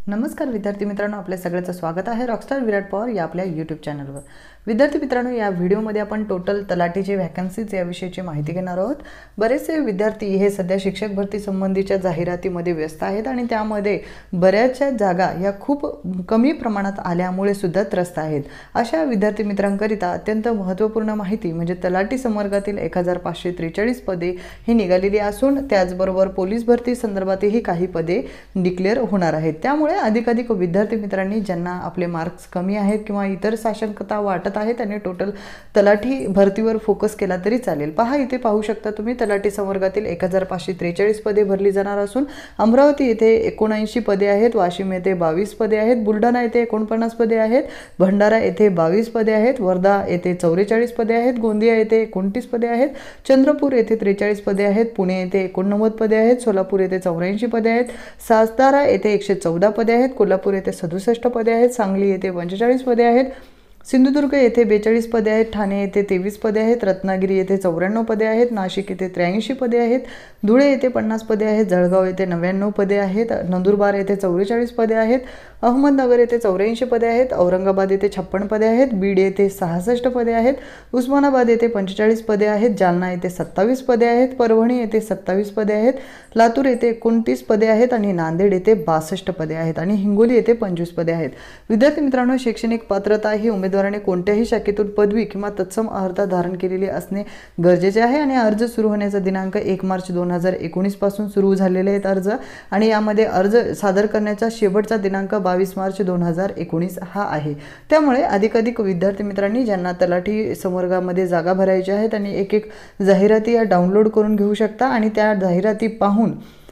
नमस्कार विद्यार्थी मित्रांनो, आपल्या सगळ्यांचं स्वागत आहे रॉकस्टार विराट पवार या आपल्या यूट्यूब चॅनलवर। विद्यार्थी मित्रांनो, या व्हिडिओमध्ये आपण टोटल तलाठीचे वॅकन्सीज याविषयीची माहिती घेणार आहोत। बरेचसे विद्यार्थी हे सध्या शिक्षक भरती संबंधीच्या जाहिरातीमध्ये व्यस्त आहेत आणि त्यामध्ये बऱ्याचशा जागा या खूप कमी प्रमाणात आल्यामुळे सुद्धा त्रस्त आहेत। अशा विद्यार्थी मित्रांकरिता अत्यंत महत्त्वपूर्ण माहिती म्हणजे तलाठी संवर्गातील 1543 पदे ही निघालेली असून त्याचबरोबर पोलीस भरती संदर्भातही काही पदे डिक्लेअर होणार आहेत। त्यामुळे अधिकाधिक विद्यार्थी मित्रांनी ज्यांना आपले मार्क्स कमी आहेत किंवा इतर साशंकता वाटत आहे त्यांनी टोटल तलाठी भरतीवर फोकस केला तरी चालेल। पहा, इथे पाहू शकता तुम्ही तलाठी संवर्गातील 1543 पदे भरली जाणार असून अमरावती येथे 79 पदे आहेत, वाशिम येथे 22 पदे आहेत, बुलढाणा येथे 49 पदे आहेत, भंडारा येथे 22 पदे आहेत, वर्धा येथे 44 पदे आहेत, गोंदिया येथे 29 पदे आहेत, चंद्रपूर येथे 43 पदे आहेत, पुणे येथे 89 पदे आहेत, सोलापूर येथे 84 पदे आहेत, सातारा येथे 114 पदे आहेत, कोल्हापूर येथे 67 पदे आहेत, सांगली येथे 45 पदे आहेत, सिंधुदुर्ग येथे 42 पदे आहेत, ठाणे येथे 23 पदे आहेत, रत्नागिरी येथे 94 पदे आहेत, नाशिक येथे 83 पदे आहेत, धुळे येथे 50 पदे आहेत, जळगाव येथे 99 पदे आहेत, नंदुरबार येथे 44 पदे आहेत, अहमदनगर येथे 84 पदे आहेत, औरंगाबाद येथे 56 पदे आहेत, बीड येथे 66 पदे आहेत, उस्मानाबाद येथे 45 पदे आहेत, जालना येथे 27 पदे आहेत, परभणी येथे 27 पदे आहेत, लातूर येथे 29 पदे आहेत आणि नांदेड येथे 62 पदे आहेत आणि हिंगोली येथे 25 पदे आहेत। विद्यार्थी मित्रांनो, शैक्षणिक पात्रता ही उमेदवाराने कोणत्याही शाखेतून पदवी किंवा तत्सम अर्हता धारण केलेली असणे गरजेचे आहे आणि अर्ज सुरू होण्याचा दिनांक 1 मार्च 2019 पासून सुरू झालेले आहेत अर्ज आणि यामध्ये अर्ज सादर करण्याचा शेवटचा दिनांक 22 मार्च 2019 हा आहे। त्यामुळे अधिकाधिक विद्यार्थी मित्रांनी ज्यांना तलाठी संवर्गामध्ये जागा भरायच्या आहेत आणि एक जाहिराती या डाउनलोड करून घेऊ शकता आणि त्या जाहिराती पाहून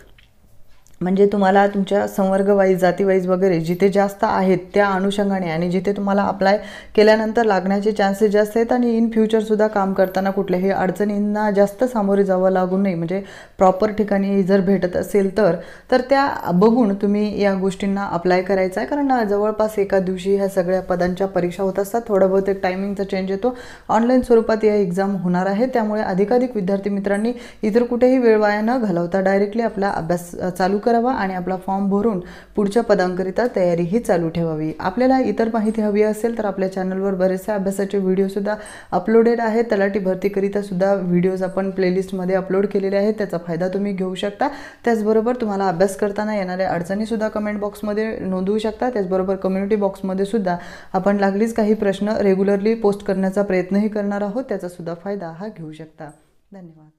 म्हणजे तुम्हाला तुमच्या संवर्ग वाईज जाती वाईज वगैरे जिथे जास्त आहेत त्या अनुषंगाने आणि जिथे तुम्हाला अप्लाय केल्यानंतर लागण्याचे चान्सेस जास्त आहेत आणि इन फ्युचर सुद्धा काम करताना कुठल्याही अडचणींना जास्त सामोरे जावं लागू नये म्हणजे प्रॉपर ठिकाणी जर भेटत असेल तर त्या बघून तुम्ही या गोष्टींना अप्लाय करायचं आहे। कारण जवळपास एका दिवशी ह्या सगळ्या पदांच्या परीक्षा होत असतात, थोडं बहुत एक टायमिंगचा चेंज येतो, ऑनलाईन स्वरूपात या एक्झाम होणार आहे। त्यामुळे अधिकाधिक विद्यार्थी मित्रांनी इतर कुठेही वेळ वाया न घालवता डायरेक्टली आपला अभ्यास चालू करावा आणि आपला फॉर्म भरून पुढच्या पदांकरिता तयारी ही चालू ठेवावी। आपल्याला इतर माहिती हवी असेल तर आपल्या चॅनलवर बरेचसे अभ्यासाचे व्हिडिओ सुद्धा अपलोडेड आहेत। तलाठी भरतीकरिता सुद्धा व्हिडिओज आपण प्लेलिस्टमध्ये अपलोड केलेले आहेत, त्याचा फायदा तुम्ही घेऊ शकता। त्याचबरोबर तुम्हाला अभ्यास करताना येणाऱ्या अडचणी सुद्धा कमेंट बॉक्समध्ये नोंदवू शकता। त्याचबरोबर कम्युनिटी बॉक्समध्ये सुद्धा आपण लागलीच काही प्रश्न रेग्युलरली पोस्ट करण्याचा प्रयत्नही करणार आहोत, त्याचा सुद्धा फायदा हा घेऊ शकता। धन्यवाद।